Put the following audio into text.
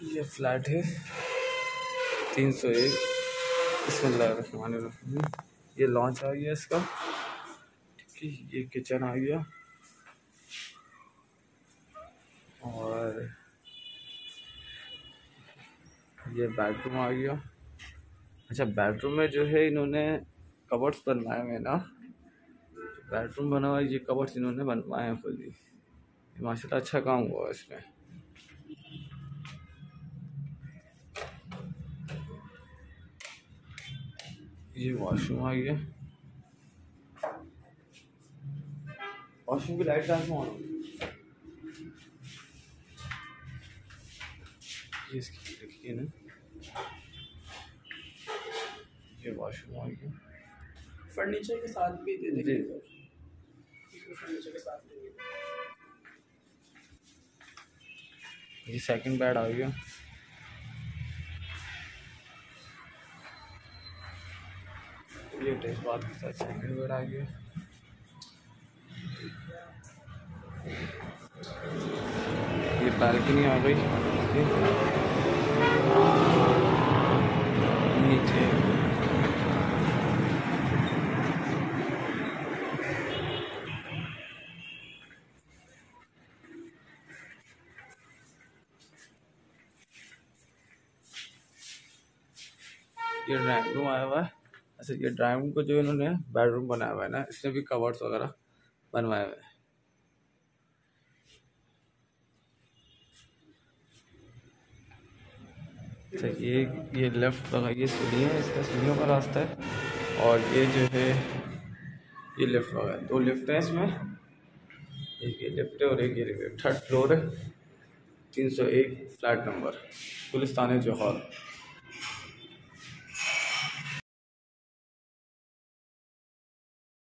ये फ्लैट है 301। बिस्मिल्लाहिर्रहमानिर्रहीम। ये लॉन्च आ गया इसका, ठीक है। ये किचन आ गया और ये बेडरूम आ गया। अच्छा, बेडरूम में जो है इन्होंने कबर्ड्स बनवाए हुए ना, बेडरूम बना हुआ है, ये कबर्ड्स इन्होंने बनवाए हैं फुली। माशाल्लाह अच्छा काम हुआ इसमें। ये वॉशरूम आ गया। वॉशरूम की लाइट ट्रांसफर ऑन हो, ये इसकी देखिए ना, ये वॉशरूम आ गया। फर्नीचर के साथ भी दे देंगे सर, फर्नीचर के साथ देंगे। ये सेकंड बेड आ गया। ये अटैच बाथ के साथ सेकंड बेड आ गया। ये बालकनी आ गई नीचे। ये ड्राइंग रूम आया हुआ है। अच्छा, ये ड्राइंग रूम को जो इन्होंने बेडरूम बनाया हुआ है ना, इसमें भी कवर्ड्स वगैरह बनवाए हुए हैं। अच्छा, ये लेफ्ट लगा, ये सीढ़ी है, इसका सीढ़ियों का रास्ता है। और ये जो है ये लिफ्ट लगा है, 2 लिफ्ट है इसमें, एक ये लिफ्ट है और एक ये लिफ्ट। 3rd फ्लोर है, 301 फ्लैट नंबर, गुलिस्तान जौहर।